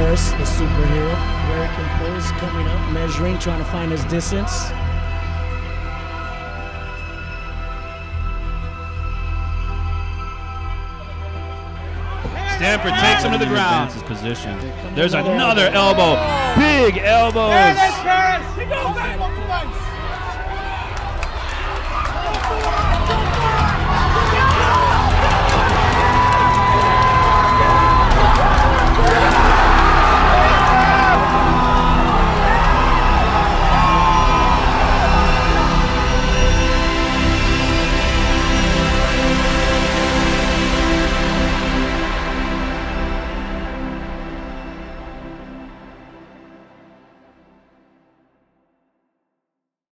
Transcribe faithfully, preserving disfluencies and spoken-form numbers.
course, the superhero. Very composed, coming up, measuring, trying to find his distance. Stanford takes him to the ground. His position. There's another elbow. Big elbows.